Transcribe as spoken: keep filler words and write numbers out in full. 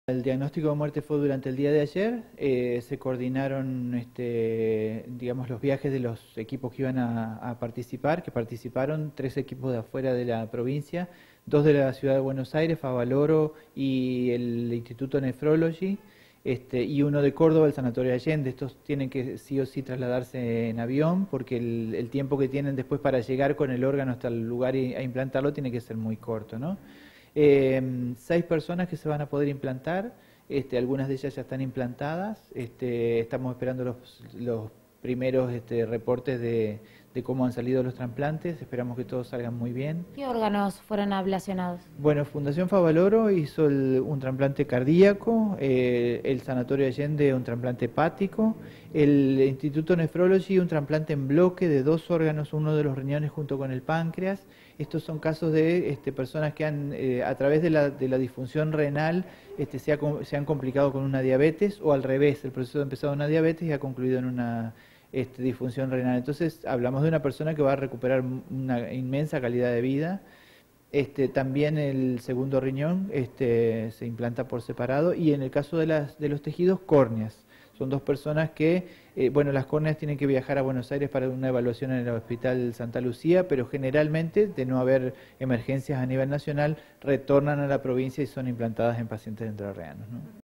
El diagnóstico de muerte fue durante el día de ayer. Eh, se coordinaron, este, digamos, los viajes de los equipos que iban a, a participar, que participaron tres equipos de afuera de la provincia, dos de la ciudad de Buenos Aires, Favaloro y el Instituto Nephrology, este, y uno de Córdoba, el Sanatorio Allende. Estos tienen que sí o sí trasladarse en avión porque el, el tiempo que tienen después para llegar con el órgano hasta el lugar y, a implantarlo tiene que ser muy corto, ¿no? Eh, seis personas que se van a poder implantar, este, algunas de ellas ya están implantadas, este, estamos esperando los, los primeros este, reportes de, de cómo han salido los trasplantes, esperamos que todos salgan muy bien. ¿Qué órganos fueron ablacionados? Bueno, Fundación Favaloro hizo el, un trasplante cardíaco, eh, el Sanatorio Allende un trasplante hepático, el Instituto Nephrology un trasplante en bloque de dos órganos, uno de los riñones junto con el páncreas. Estos son casos de este, personas que han, eh, a través de la, de la disfunción renal, este, se, ha, se han complicado con una diabetes, o al revés, el proceso ha empezado en una diabetes y ha concluido en una este, disfunción renal. Entonces hablamos de una persona que va a recuperar una inmensa calidad de vida. Este, también el segundo riñón este, se implanta por separado, y en el caso de, las, de los tejidos, córneas. Son dos personas que, eh, bueno, las córneas tienen que viajar a Buenos Aires para una evaluación en el Hospital Santa Lucía, pero generalmente, de no haber emergencias a nivel nacional, retornan a la provincia y son implantadas en pacientes entrerrianos, ¿no?